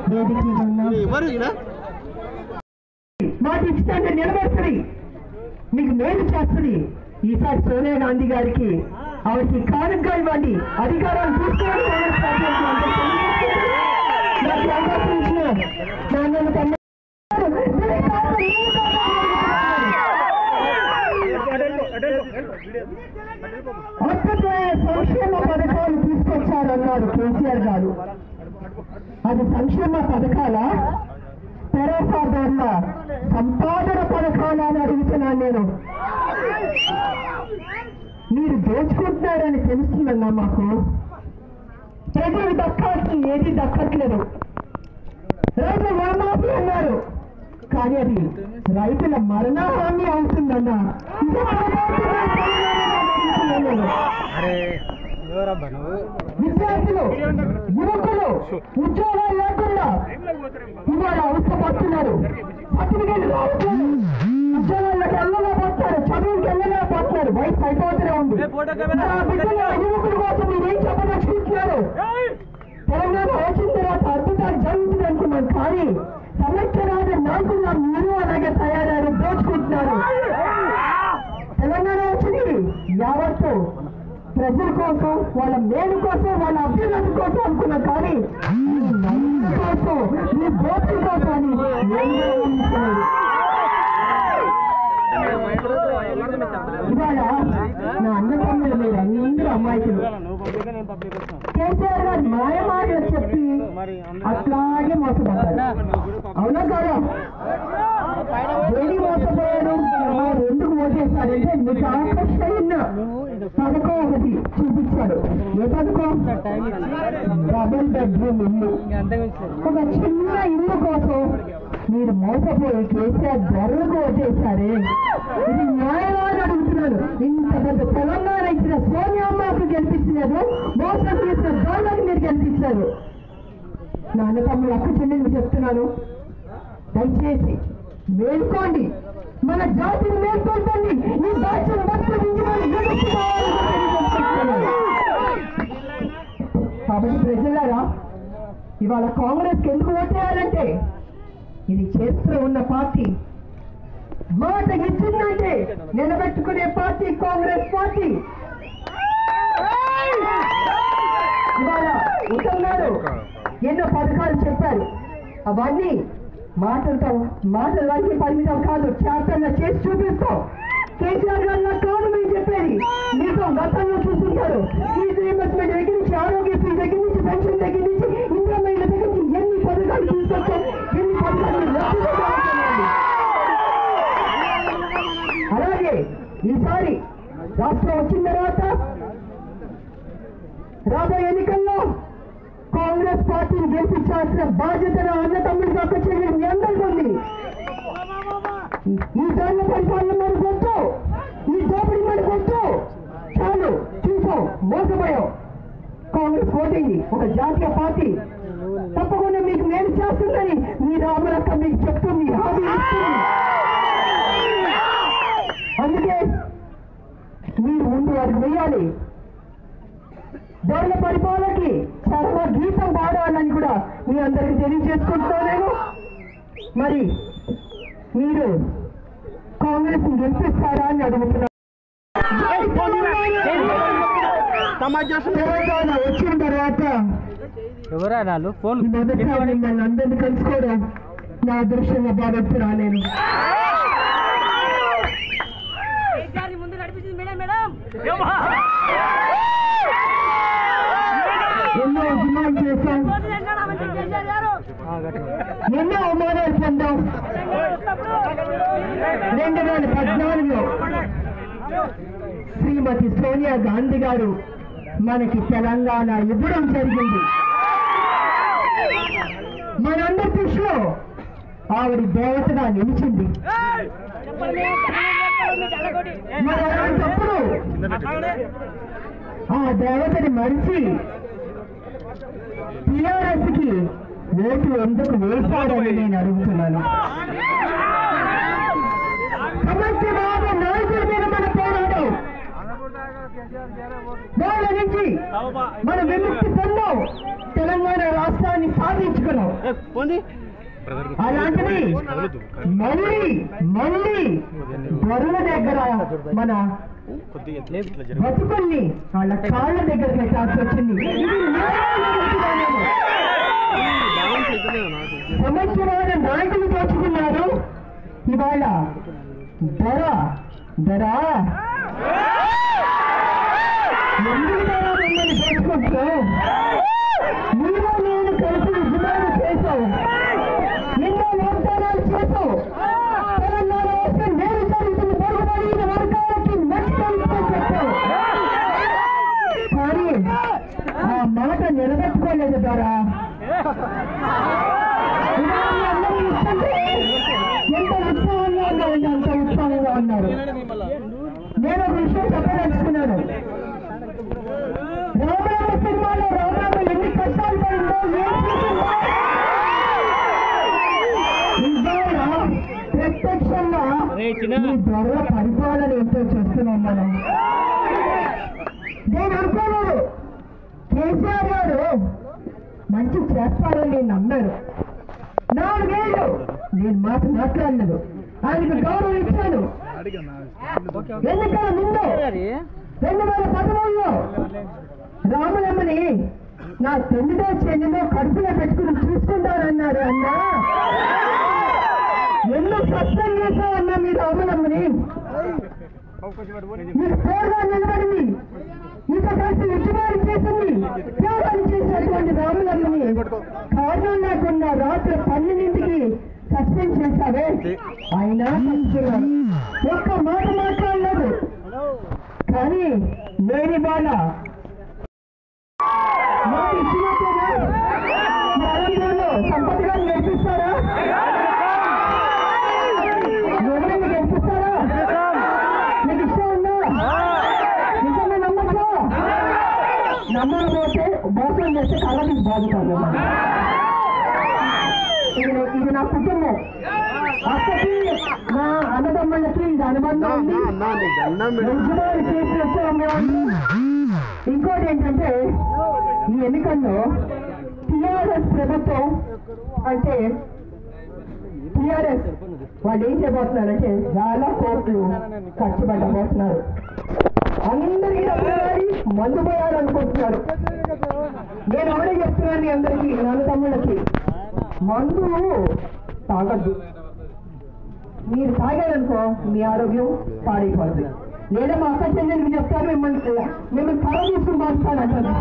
మాట ఇచ్చినట్టు నిలబడుతుంది, మీకు మేలు చేస్తుంది. ఈసారి సోనియా గాంధీ గారికి ఆవిడకి కానుకగా ఇవ్వండి, అధికారాలు తీసుకోవాలి. సంక్షేమ పథకాలు తీసుకొచ్చారన్నారు కేసీఆర్ గారు. అది సంక్షేమ పథకాల తెరసాదారుల సంపాదన పథకాలు అని అడుగుతున్నాను నేను. మీరు దోచుకుంటున్నారని తెలుస్తుందన్నా మాకు. ప్రజలు దక్కాల్సింది ఏది దక్కట్లేదు. రైతు రుణమాఫీ అన్నారు, కానీ అది రైతుల మరణ హామీ అవుతుందన్నా. విద్యార్థులు యువకులు ఉద్యోగాలు లేకుండా ఇవాళ అవసరపడుతున్నారు. సర్టిఫికేట్ రావట్లేదు, ఉద్యోగాలకు వెళ్ళలేకపోతున్నారు, చదువుకి వెళ్ళలేకపోతున్నారు. వయసు అయిపోతూనే ఉంది. యువకుల కోసం మీరేం చెప్పదలుచుకుంటున్నారు? తెలంగాణ వచ్చిన తర్వాత అద్భుతాలు జరుగుతుంది అనుకున్నాను, కానీ సంవత్సరాలు నాకున్నా మీరు అలాగే తయారయ్యారు, దోచుకుంటున్నారు. తెలంగాణ వచ్చింది యావత్తు ప్రజల కోసం, వాళ్ళ మేలు కోసం, వాళ్ళ అభ్యున్నతి కోసం అనుకున్నాం, కానీ కోసం మీ గోపుల కోసం అని ఇవాళ నా అన్నదమ్ములు మీరు అందరూ అమ్మాయిలు. కేసీఆర్ గారు మాయమాటలు చెప్పి అట్లాగే మోసపడ్డారు. అవునా కదా? దేని మోసపోయారు? ఎందుకు ఓటేశారంటే మీకు ఆకర్షణ పథకం ఒకటి చూపించాడు. ఏ పథకం? డబుల్ బెడ్రూమ్ ఇల్లు. ఒక చిన్న ఇల్లు కోసం మీరు మోసపోయి కేసీఆర్ ధరలకు ఓటేశారే, ఇది న్యాయవాది అడుగుతున్నాను. ఇంత పెద్ద తెలంగాణ ఇచ్చిన సోనియామ్మకు గెలిపించలేదు, మోసం చేసిన ధరలకు మీరు గెలిపించారు. నా అన్నతమ్ములు అక్క చెల్లెలు చెప్తున్నాను, దయచేసి మేల్కోండి, మన జాతిని మేల్కొల్పండి. ఈ రాజ్యం కాబట్టి ప్రజలారా, ఇవాళ కాంగ్రెస్ కి ఎందుకు ఓటేయాలంటే ఇది చరిత్ర ఉన్న పార్టీ, మాట ఇచ్చిందంటే నిలబెట్టుకునే పార్టీ కాంగ్రెస్ పార్టీ. ఇవాళ ఉత్తరాలు ఎన్నో పథకాలు చెప్పారు, అవన్నీ మాటల వరకు పరిమితం కాదు, చేతల్లో చేసి చూపిస్తాం. కేసీఆర్ గారు నాకు కాదు మేము చెప్పేది, మీతో గతంలో చూస్తుంటారు. ఫీజు రీయింబర్స్మెంట్ దగ్గర నుంచి, ఆరోగ్యశ్రీ దగ్గర నుంచి, పెన్షన్ దగ్గర నుంచి, ఇందిరా మహిళ దగ్గర నుంచి ఎన్ని పథకాలు తీసుకొచ్చాం, ఎన్ని పథకాలు. అలాగే ఈసారి రాష్ట్రం వచ్చిన తర్వాత రాబోయే ఎన్నికల్లో కాంగ్రెస్ పార్టీని గెలిపించాల్సిన బాధ్యత అన్నతమ్ముడికి అక్క చెల్లెలు మీ అందరికీ ఉంది. ఈ దారుణ పరిపాలన మనకు వద్దు, ఈ దోపిడీ మనకు వద్దు. చాలు, చూసాం, మోసపోయాం. కాంగ్రెస్ ఓటింగ్ ఒక జాతీయ పార్టీ, తప్పకుండా మీకు మేలు చేస్తుందని మీ రామలక్క మీకు చెప్తుంది, హామీ ఇస్తుంది. అందుకే మీరు ముందు వారికి వెయ్యాలి. దొరల పరిపాలనకి సర్వ గీతం పాడాలని కూడా మీ అందరికి తెలియజేసుకుంటున్నాను. మరి మీరు కాంగ్రెస్ గెలిపిస్తారా అని అడుగుతున్నారు. తెలంగాణ వచ్చిన తర్వాత మొదటిసారి మిమ్మల్ని అందరినీ కలుసుకోవడం నా అదృష్టంగా భావిస్తున్నా. నేను ఎన్నో డిమాండ్ చేశాం, ఎన్నో అవమానాలు పొందాం. 2014లో శ్రీమతి సోనియా గాంధీ గారు మనకి తెలంగాణ ఇవ్వడం జరిగింది. మనందరి దృష్టిలో ఆవిడ దేవతగా నిలిచింది. మరి అలాంటప్పుడు ఆ దేవతని మరిచి టీఆర్ఎస్ కి ఓటు ఎందుకు వేశారని నేను అడుగుతున్నాను. సమైక్యవాద నాయకుల మీద మన పోరాటం, వాళ్ళ నుంచి మనం విముక్తి పొందాం, తెలంగాణ రాష్ట్రాన్ని సాధించుకున్నాం. చేసుకున్నాం. అలాంటిది మళ్ళీ మళ్ళీ బరువుల దగ్గర మన బతుకుల్ని వాళ్ళ కాళ్ళ దగ్గర పెట్టాల్సి వచ్చింది. సంవత్సరాల నాయకులు దోచుకున్నారు. ఇవాళ ధర ఎందుకు ధర మిమ్మల్ని దోచుకుంటూ నీవు నేను కలిసి ఉద్యమాలు చేశావు, ఎన్నో వాగ్దానాలు చేశావు. తెలంగాణ వస్తే నేను జరుగుతున్న పొరుగుబడిన వర్గాలకి నచ్చుకుంటూ చెప్పావు. కానీ ఆ మాట నిలబెట్టుకోలేదు ద్వారా ఎంత ఉత్సాహంగా ఉంది, అంత ఉత్సాహంగా ఉన్నారు. నేను ఒక విషయం చెప్పదలుచుకున్నాను. రామరామ సినిమాలో రామరామ ఎన్ని కష్టాలు పడిందో ప్రత్యక్షంగా ఈ ధర పరిపాలన ఎంతో చేస్తున్నాం మనం. నేను అనుకోలేదు కేసీఆర్ గారు మంచి చేస్తారని నేను నమ్మాను. 4 ఏళ్ళు నేను మాట్లాడినాను, ఆయనకు గౌరవం ఇచ్చాను. ఎన్నికల ముందు 2013లో రాములమ్మని నా తొమ్మిదో చెల్లిలో కడుపులో పెట్టుకుని చూసుకుంటానన్నారు. అన్నా ఎన్నో కష్టం చేశామన్నా మీ రాములమ్మని, మీకు తోడుగా నిలబడింది, మీతో కలిసి ఉద్యమాలు చేసింది, త్యాగాలు చేసినటువంటి రాములమ్మని కారణం లేకుండా రాత్రి 12ంటికి సస్పెండ్ చేశావే. ఆయన ఒక్క మాట మాట్లాడలేదు. కానీ నేను ఇవాళ మాట ఇచ్చినట్టుగా సంపత్ గారు నేర్పిస్తారా, ఎవరైనా నేర్పిస్తారా? మీకు ఇష్టం ఉందా? నిజంగా నమ్మచ్చా? నమ్మకపోతే మోసం చేస్తే కళ్ళకి బాగుతాను. ఇది నా కుటుంబం, అక్కకి నా అన్నదమ్ములకి ఇది అనుబంధం ఉంది. ఉద్యమాలు చేసి వచ్చాము మేము. ఇంకోటి ఏంటంటే ఈ ఎన్నికల్లో టీఆర్ఎస్ ప్రభుత్వం అంటే టీఆర్ఎస్ వాళ్ళు ఏం చేయబోతున్నారంటే చాలా కోట్లు ఖర్చు పెట్టబోతున్నారు. అందరికీ మందు పోయాలనుకుంటున్నారు. నేను ఎవరే చెప్తున్నాను మీ అందరికీ, నాన్న తమ్ముళ్ళకి, మందు తాగద్దు. మీరు తాగారనుకో మీ ఆరోగ్యం పాడైపోతుంది. లేదా మా అక్క చెల్లెలకి చెప్తారు మిమ్మల్ని కర్ర తీసుకుని పంపుతానంటారు.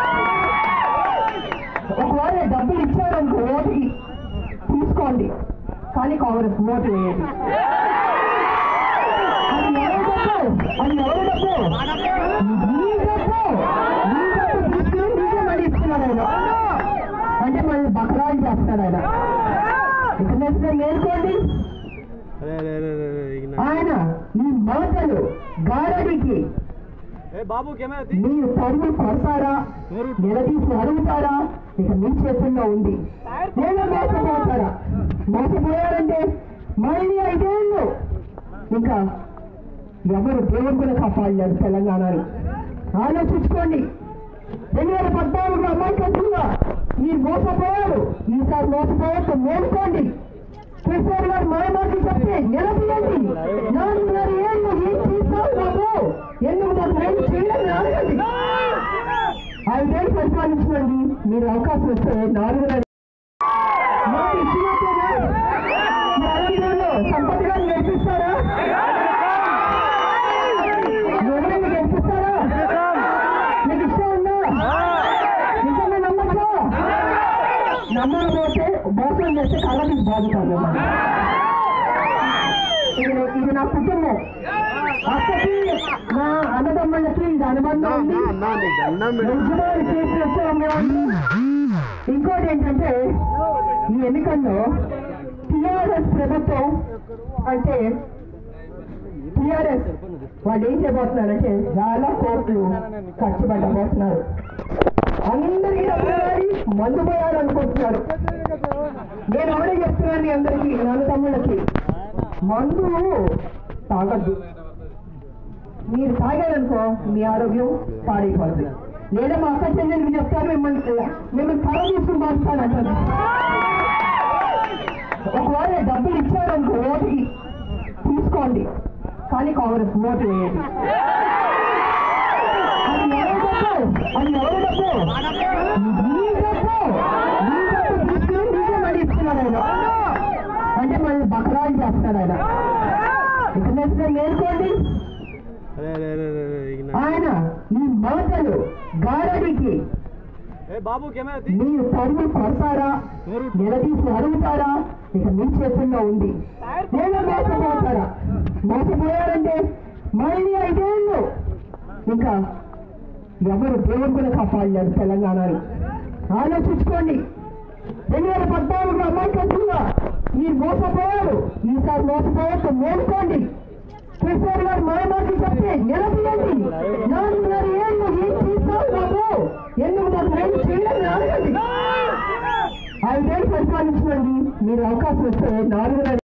ఒకవేళ డబ్బులు ఇచ్చారనుకో ఓటుకి తీసుకోండి, కానీ కాంగ్రెస్ ఓటు వేయండి. అది ఎవరి డబ్బు మీ డబ్బు తీసుకుని మీకే మళ్ళీ ఇస్తున్నాడు ఆయన. అంటే మళ్ళీ బకరాలు చేస్తాడు ఆయన. ఇక నేర్చుకోండి. ఆయన ఈ మాటలు గారడికి మీరు తరిమి పడతారా, నిలదీసి అడుగుతారా, ఇక మీ చేతుల్లో ఉంది. లేదా మోసపోతారా? మోసపోయారంటే మళ్ళీ 5 ఏళ్ళు ఇంకా ఎవరు దేవుడు కాపాడలేదు తెలంగాణని. ఆలోచించుకోండి. 2014 అమాయకత్వంగా మీరు మోసపోయారు. ఈసారి మోసపోవద్దు, మేలుకోండి. కేసీఆర్ గారు మాయమాటలు చెప్తే నిలబడండి. 4.5 ఏళ్ళు ఏం చేశారు బాబు, ఎందుకు నాకు ఏం చేయలేదని అడగండి. 5 ఏళ్ళు పరిపాలించండి. మీరు అవకాశం వస్తే 4.5 ఇచ్చినట్టుగా సంపత్ గారు నేర్పిస్తారా, ఎవరైనా నేర్పిస్తారా? మీకు ఇష్టం ఉందా? నిజంగా నమ్మచ్చా? నమ్మకపోతే మోసం చేస్తే కళ్ళకి బాగుతాను. ఇది నా కుటుంబం, అక్కకి నా అన్నదమ్ములకి ఇది అనుబంధం ఉంది. ఉద్యమాలు చేసి వచ్చాము మేము. ఇంకోటి ఏంటంటే ఈ ఎన్నికల్లో టీఆర్ఎస్ ప్రభుత్వం అంటే టీఆర్ఎస్ వాళ్ళు ఏం చేయబోతున్నారంటే చాలా కోట్లు ఖర్చు పెట్టబోతున్నారు. అందరికీ మందు పోయాలనుకుంటున్నారు. నేను ఎవరే చెప్తున్నాను మీ అందరికీ, నాన్న తమ్ముళ్ళకి, మందు తాగద్దు. మీరు తాగారనుకో మీ ఆరోగ్యం పాడైపోతుంది. లేదా మా అక్క చెల్లెలకి చెప్తారు మిమ్మల్ని కర్ర తీసుకుని పంపుతానంటారు. ఒకవేళ డబ్బులు ఇచ్చారనుకో ఓటుకి తీసుకోండి, కానీ కాంగ్రెస్ ఓటు వేయండి. అది ఎవరి డబ్బు? అది ఎవరి డబ్బు? మీ డబ్బు. మీ డబ్బు తీసుకుని మీకే మళ్ళీ ఇస్తున్నాడు ఆయన. అంటే మళ్ళీ బకరాలు చేస్తాడు ఆయన. ఇంటర్నెట్ మేల్కోండి. ఆయన ఈ మాటలు గారడికి మీరు తరిమి కొడతారా, నిలదీసి అడుగుతారా, ఇక మీ చేతుల్లో ఉంది. నేను మోసపోతారా? మోసపోయారంటే మళ్ళీ 5 ఏళ్ళు ఇంకా ఎవరు దేవుడు కూడా కాపాడలేదు తెలంగాణని. ఆలోచించుకోండి. 2014 అమాయకత్వంగా మీరు మోసపోయారు. ఈసారి మోసపోవద్దు, మేలుకోండి. కేసీఆర్ గారు మాయమాటలు చెప్పి నిలబీయండి. 4.5 ఏళ్ళు ఏం చేస్తావు బాబు? ఎందుకు నాకు ఏం చేయాలని అడగండి. 5 ఏళ్ళు పరిపాలించండి. మీరు అవకాశం వస్తే 4